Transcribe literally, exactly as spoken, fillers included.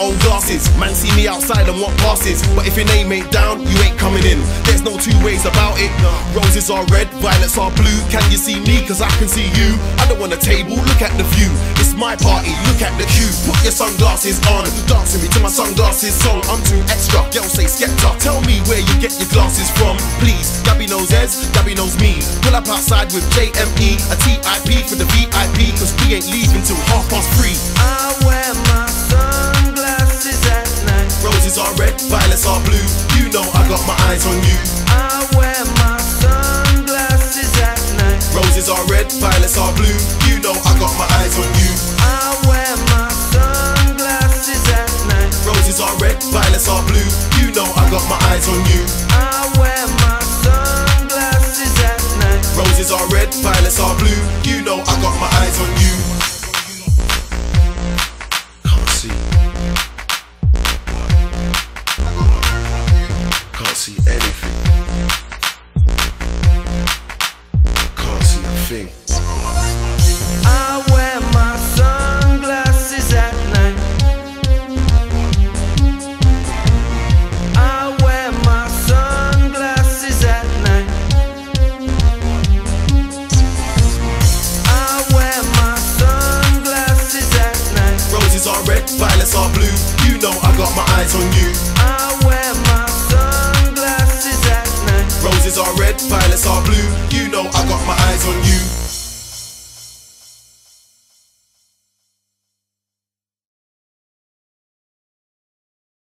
own glasses. Man see me outside and want passes, but if your name ain't down, you ain't coming in. There's no two ways about it. Roses are red, violets are blue. Can you see me? Cause I can see you. I don't want a table, look at the view. It's my party, look at the queue. Put your sunglasses on, dance with me to my sunglasses song. I'm too extra, girl say Skepta. Tell me where you get your glasses from, please. Gabby knows Ez, Gabby knows me. Pull up outside with J M E, a T I P for the V I P, cause we ain't leaving till half past three. I wear my sunglasses at night. Roses are red, violets are blue. You know I got my eyes on you. I wear my sunglasses at night. Roses are red, violets are blue. You know I got my eyes on you. I wear my sunglasses at night. Roses are red, violets are blue. You know I got my eyes on you. I wear my sunglasses at night. Roses are red, violets are blue. You know I got my eyes on you. Can't see. Can't see anything. Can't see a thing. I wear my sunglasses at night. I wear my sunglasses at night. I wear my sunglasses at night. Roses are red, violets are blue. You know I got my eyes on you.